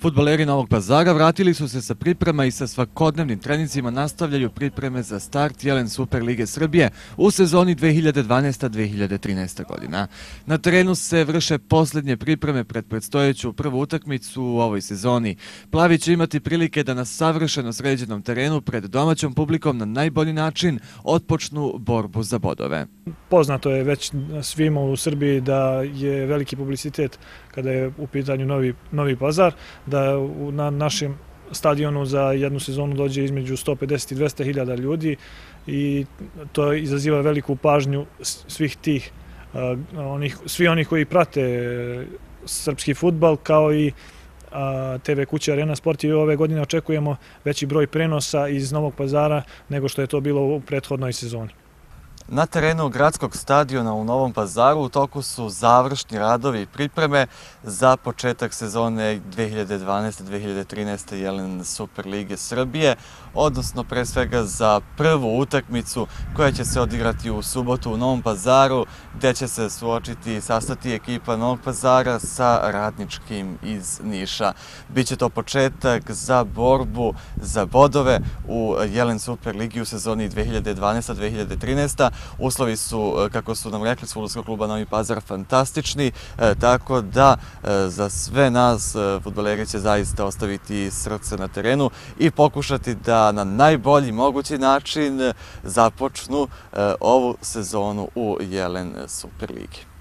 Fudbaleri Novog Pazara vratili su se sa priprema i sa svakodnevnim trenicima nastavljaju pripreme za start Jelen Super Lige Srbije u sezoni 2012-2013. godina. Na terenu se vrše posljednje pripreme pred predstojeću prvu utakmicu u ovoj sezoni. Plavi će imati prilike da na savršeno sređenom terenu pred domaćom publikom na najbolji način otpočnu borbu za bodove. Poznato je već svima u Srbiji da je veliki publicitet kada je u pitanju Novi Pazar, da na našem stadionu za jednu sezonu dođe između 150 i 200 hiljada ljudi i to izaziva veliku pažnju svih tih, svi oni koji prate srpski fudbal kao i TV kuća Arena Sport i ove godine očekujemo veći broj prenosa iz Novog Pazara nego što je to bilo u prethodnoj sezoni. Na terenu gradskog stadiona u Novom Pazaru u toku su završni radovi i pripreme za početak sezone 2012-2013. Jelen Super Lige Srbije, odnosno pre svega za prvu utakmicu koja će se odigrati u subotu u Novom Pazaru, gde će se suočiti i sastati ekipa Novog Pazara sa Radničkim iz Niša. Biće to početak za borbu za bodove u Jelen Super Ligi u sezoni 2012-2013. Uslovi su, kako su nam rekli, s fudbalskog kluba Novi Pazar fantastični, tako da za sve nas fudbaleri će zaista ostaviti srce na terenu i pokušati da na najbolji mogući način započnu ovu sezonu u Jelen Super Ligi.